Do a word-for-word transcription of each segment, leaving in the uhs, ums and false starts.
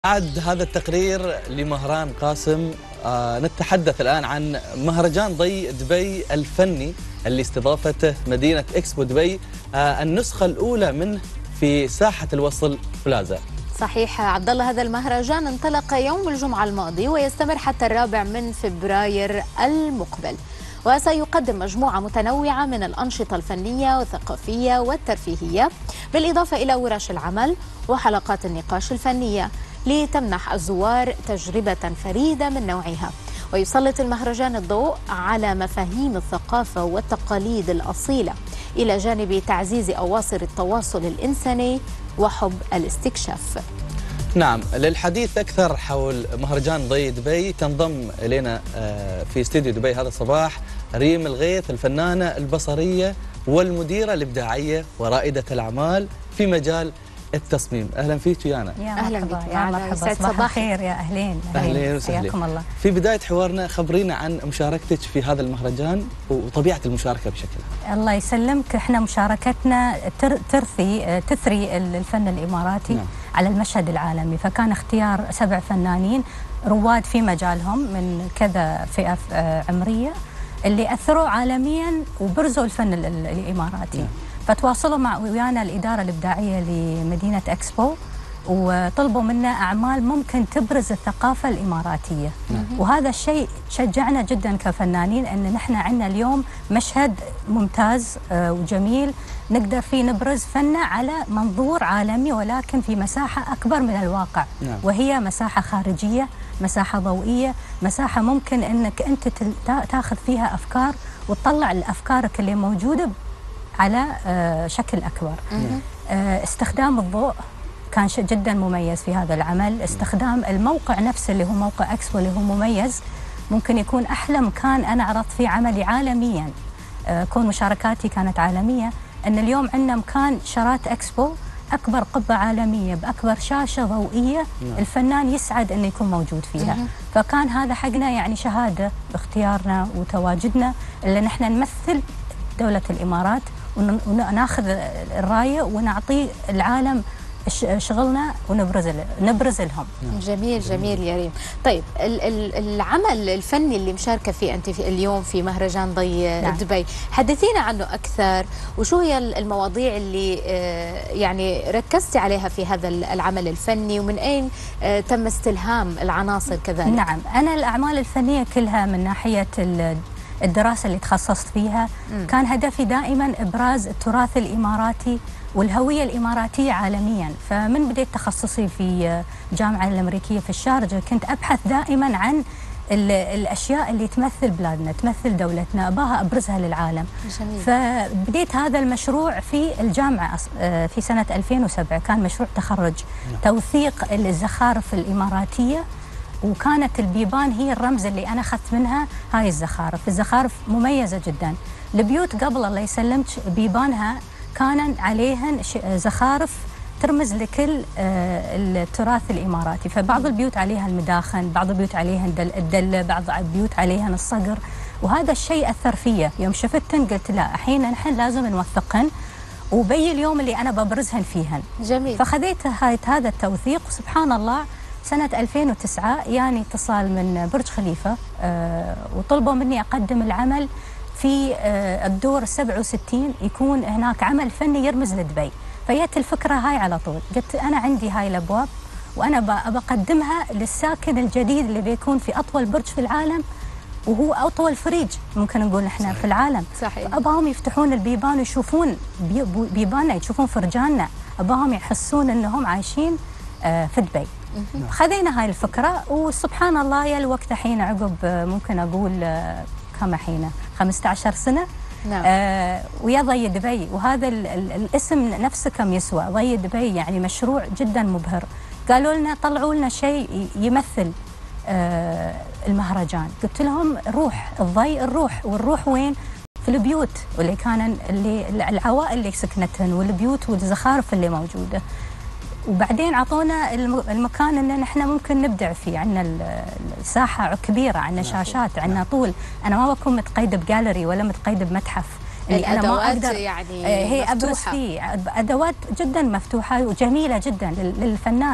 بعد هذا التقرير لمهران قاسم، آه نتحدث الآن عن مهرجان ضي دبي الفني اللي استضافته مدينة إكسبو دبي، آه النسخة الأولى منه في ساحة الوصل بلازا. صحيح عبد الله، هذا المهرجان انطلق يوم الجمعة الماضي ويستمر حتى الرابع من فبراير المقبل، وسيقدم مجموعة متنوعة من الأنشطة الفنية والثقافية والترفيهية، بالإضافة إلى ورش العمل وحلقات النقاش الفنية لتمنح الزوار تجربة فريدة من نوعها. ويسلط المهرجان الضوء على مفاهيم الثقافة والتقاليد الأصيلة، إلى جانب تعزيز أواصر التواصل الإنساني وحب الاستكشاف. نعم، للحديث أكثر حول مهرجان ضي دبي تنضم إلينا في استديو دبي هذا الصباح ريم الغيث، الفنانة البصرية والمديرة الإبداعية ورائدة الأعمال في مجال التصميم. اهلا فيك ويانا. اهلا بك، يا مرحبا، صباح الخير، يا اهلين اهلين وسهلين، حياكم الله. في بدايه حوارنا خبرينا عن مشاركتك في هذا المهرجان وطبيعه المشاركه بشكل. الله يسلمك، احنا مشاركتنا ترثي تثري الفن الاماراتي نعم. على المشهد العالمي، فكان اختيار سبع فنانين رواد في مجالهم من كذا فئه عمريه اللي اثروا عالميا وبرزوا الفن الاماراتي نعم. فتواصلوا مع ويانا الإدارة الإبداعية لمدينة إكسبو وطلبوا منا أعمال ممكن تبرز الثقافة الإماراتية نعم. وهذا الشيء شجعنا جدا كفنانين أن نحن عندنا اليوم مشهد ممتاز وجميل نقدر فيه نبرز فننا على منظور عالمي، ولكن في مساحة أكبر من الواقع نعم. وهي مساحة خارجية، مساحة ضوئية، مساحة ممكن أنك أنت تاخذ فيها أفكار وتطلع الأفكارك اللي موجودة على شكل أكبر. استخدام الضوء كان شيء جدا مميز في هذا العمل، استخدام الموقع نفسه اللي هو موقع إكسبو اللي هو مميز، ممكن يكون أحلى مكان أنا عرضت فيه عملي عالميا، كون مشاركاتي كانت عالمية، أن اليوم عندنا مكان شارات إكسبو أكبر قبة عالمية بأكبر شاشة ضوئية الفنان يسعد أن يكون موجود فيها. فكان هذا حقنا يعني شهادة باختيارنا وتواجدنا اللي نحن نمثل دولة الإمارات وناخذ الراية ونعطي العالم شغلنا ونبرز نبرز لهم. جميل جميل يا ريم. طيب العمل الفني اللي مشاركة فيه أنت في اليوم في مهرجان ضي نعم. دبي، حدثينا عنه أكثر، وشو هي المواضيع اللي يعني ركزتي عليها في هذا العمل الفني، ومن أين تم استلهام العناصر كذلك؟ نعم، أنا الأعمال الفنية كلها من ناحية الدراسة اللي تخصصت فيها م. كان هدفي دائما إبراز التراث الإماراتي والهوية الإماراتية عالميا. فمن بديت تخصصي في الجامعة الأمريكية في الشارقة كنت أبحث دائما عن الأشياء اللي تمثل بلادنا، تمثل دولتنا، أباها أبرزها للعالم. جميل. فبديت هذا المشروع في الجامعة في سنة ألفين وسبعة، كان مشروع تخرج توثيق الزخارف الإماراتية، وكانت البيبان هي الرمز اللي أنا أخذت منها هاي الزخارف. الزخارف مميزة جدا، البيوت قبل الله يسلمك بيبانها كان عليهن زخارف ترمز لكل التراث الإماراتي، فبعض البيوت عليها المداخن، بعض البيوت عليها الدلة، بعض البيوت عليها الصقر، وهذا الشيء أثر فيا. يوم شفتهن قلت لا، الحين نحن لازم نوثقهن وبي اليوم اللي أنا ببرزهن فيهن. جميل. فخذيت هذا التوثيق، وسبحان الله سنة ألفين وتسعة يعني اتصال من برج خليفة آه وطلبوا مني أقدم العمل في آه الدور السبعة وستين، يكون هناك عمل فني يرمز لدبي. فجت الفكرة هاي على طول، قلت أنا عندي هاي الأبواب وأنا بقدمها للساكن الجديد اللي بيكون في أطول برج في العالم، وهو أطول فريج ممكن نقول إحنا صحيح. في العالم. صحيح. أباهم يفتحون البيبان ويشوفون بيباننا، يشوفون فرجاننا، أباهم يحسون أنهم عايشين آه في دبي. خذينا هاي الفكرة، وسبحان الله يا الوقت حين عقب ممكن أقول كم حين خمسة عشر سنة نعم. آه ويا ضي دبي، وهذا ال ال الاسم نفسه كم يسوى ضي دبي، يعني مشروع جدا مبهر. قالوا لنا طلعوا لنا شيء يمثل آه المهرجان، قلت لهم روح الضي، الروح والروح وين؟ في البيوت واللي كان اللي العوائل اللي سكنتهن والبيوت والزخارف اللي موجودة. وبعدين عطونا المكان ان نحن ممكن نبدع فيه، عندنا الساحه كبيره، عندنا شاشات، عندنا طول، انا ما بكون متقيده بجاليري ولا متقيده بمتحف، اللي انا ما اقدر يعني هي ابرز فيه ادوات جدا مفتوحه وجميله جدا للفنان.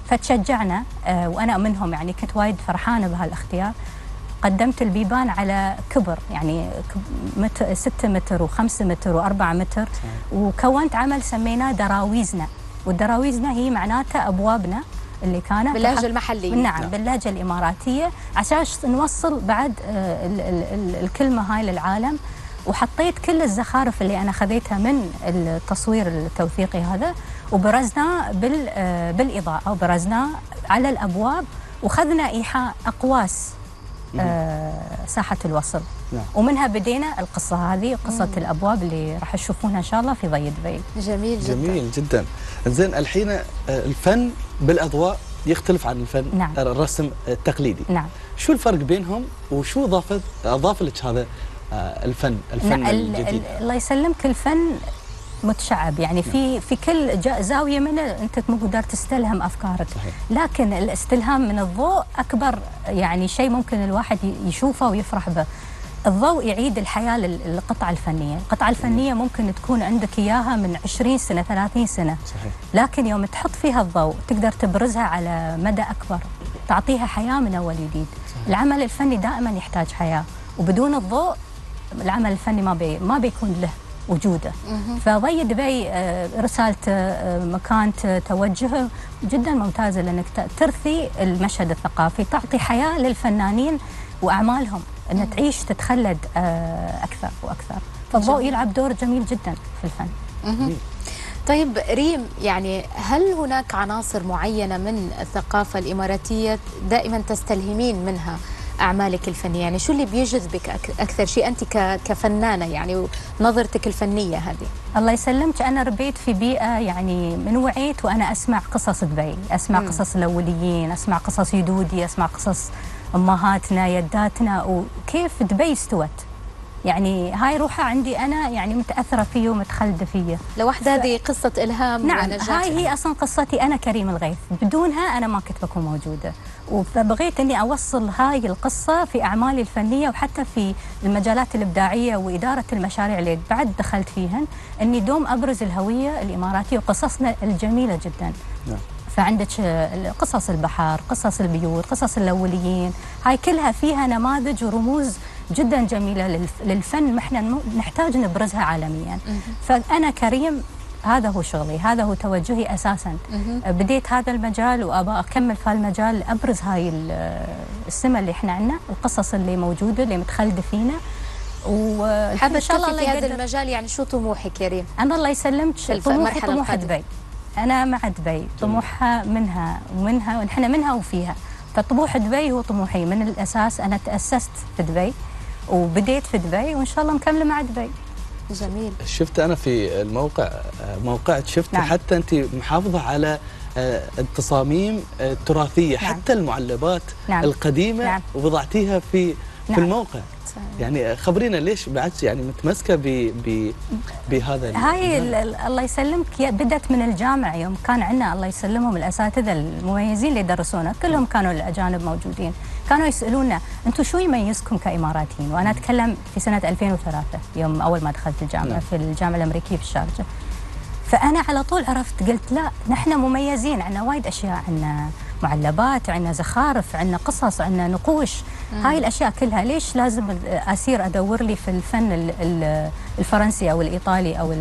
فتشجعنا آه وأنا منهم، يعني كنت وايد فرحانة بهالاختيار. قدمت البيبان على كبر، يعني متر ستة متر وخمسة متر وأربعة متر، وكونت عمل سميناه دراويزنا، والدراويزنا هي معناتها أبوابنا اللي كانت باللهجة المحلية. نعم، نعم باللهجة الإماراتية، عشان نوصل بعد آه ال ال ال الكلمة هاي للعالم. وحطيت كل الزخارف اللي أنا خذيتها من التصوير التوثيقي هذا وبرزناه بال آه بالإضاءة، وبرزناه على الأبواب، وخذنا إيحاء أقواس آه ساحة الوصل. نعم. ومنها بدينا القصة هذه، قصة مم. الأبواب اللي راح تشوفونها إن شاء الله في ضي دبي. جميل جدا. جميل جدا. زين الحين الفن بالأضواء يختلف عن الفن نعم. الرسم التقليدي. نعم. شو الفرق بينهم وشو أضاف أضاف لك هذا الفن الفن نعم. الجديد؟ الله يسلمك، الفن متشعب، يعني في في كل زاويه منه انت تقدر تستلهم افكارك. صحيح. لكن الاستلهام من الضوء اكبر يعني شيء ممكن الواحد يشوفه ويفرح به. الضوء يعيد الحياه للقطعه الفنيه، القطعه الفنيه ممكن تكون عندك اياها من عشرين سنة ثلاثين سنة. صحيح. لكن يوم تحط فيها الضوء تقدر تبرزها على مدى اكبر، تعطيها حياه من اول جديد. العمل الفني دائما يحتاج حياه، وبدون الضوء العمل الفني ما بي ما بيكون له وجوده. فضي دبي رسالة مكان توجه جدا ممتازة، لأنك ترثي المشهد الثقافي، تعطي حياة للفنانين وأعمالهم أن تعيش تتخلد أكثر وأكثر. فالضوء يلعب دور جميل جدا في الفن. طيب ريم، يعني هل هناك عناصر معينة من الثقافة الإماراتية دائما تستلهمين منها أعمالك الفنية؟ يعني شو اللي بيجذبك أكثر شيء أنت كفنانة، يعني نظرتك الفنية هذه؟ الله يسلمك، أنا ربيت في بيئة يعني من وعيت وأنا أسمع قصص دبي، أسمع مم. قصص الأوليين، أسمع قصص يدودي، أسمع قصص أمهاتنا يداتنا وكيف دبي استوت. يعني هاي روحها عندي أنا يعني متأثرة فيه ومتخلدة فيه. لوحدها هذه ف... قصة إلهام نعم ونجاح. هاي هي أصلا قصتي أنا كريم الغيث، بدونها أنا ما كنت بكون موجودة. وبغيت أني أوصل هاي القصة في أعمالي الفنية وحتى في المجالات الإبداعية وإدارة المشاريع اللي بعد دخلت فيهن، أني دوم أبرز الهوية الإماراتية وقصصنا الجميلة جدا. نعم. فعندك قصص البحر، قصص البيوت، قصص الأوليين، هاي كلها فيها نماذج ورموز جدا جميلة للفن، احنا نحتاج نبرزها عالميا. فأنا كريم هذا هو شغلي، هذا هو توجهي أساسا. بديت هذا المجال وأبغى أكمل في هالمجال، أبرز هاي السمة اللي احنا عندنا، القصص اللي موجودة اللي متخلدة فينا. وحابة تشوفي في هذا المجال، يعني شو طموحك يا ريم؟ أنا الله يسلمك طموحي طموح دبي، أنا مع دبي، طموحها منها ومنها ونحن منها وفيها. فطموح دبي هو طموحي من الأساس. أنا تأسست في دبي وبديت في دبي وإن شاء الله مكملة مع دبي. جميل. شفت أنا في الموقع موقعك، شفت نعم. حتى أنت محافظة على التصاميم التراثية، نعم. حتى المعلبات نعم. القديمة نعم. ووضعتيها في نعم. في الموقع. يعني خبرينا ليش بعد يعني متمسكه ب ب بهذا؟ هاي الله يسلمك بدت من الجامعه، يوم كان عندنا الله يسلمهم الاساتذه المميزين اللي درسونا كلهم كانوا الاجانب موجودين، كانوا يسالونا انتم شو يميزكم كاماراتيين؟ وانا اتكلم في سنه ألفين وثلاثة يوم اول ما دخلت الجامعه نعم. في الجامعه الامريكيه في الشارقه. فانا على طول عرفت، قلت لا نحن مميزين، عندنا وايد اشياء، عندنا معلبات، عندنا زخارف، عندنا قصص، عندنا نقوش. مم. هاي الاشياء كلها ليش لازم اسير ادور لي في الفن الفرنسي او الايطالي او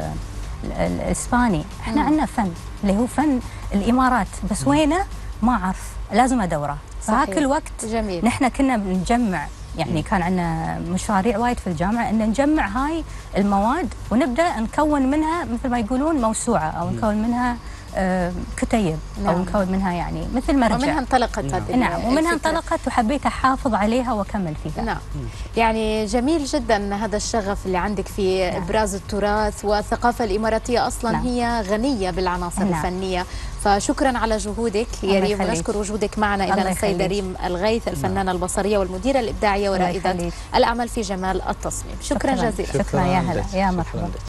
الاسباني؟ احنا عندنا فن اللي هو فن الامارات، بس وينه ما اعرف، لازم ادوره. فهاك الوقت جميل. نحن كنا بنجمع، يعني كان عندنا مشاريع وايد في الجامعه ان نجمع هاي المواد ونبدا نكون منها مثل ما يقولون موسوعه، او نكون منها آه كتيب نعم. او نكون منها يعني مثل مرجع. ومنها انطلقت نعم, نعم. ومنها انطلقت وحبيت احافظ عليها واكمل فيها. نعم. يعني جميل جدا هذا الشغف اللي عندك في نعم. ابراز التراث، والثقافه الاماراتيه اصلا نعم. هي غنيه بالعناصر نعم. الفنيه. فشكرا على جهودك يا ريم، ونشكر وجودك معنا اذا السيده ريم الغيث، الفنانه البصريه والمديره الابداعيه ورائده الاعمال في جمال التصميم. شكرا, شكرا جزيلا. شكرا, شكرا يا هلا يا مرحبا.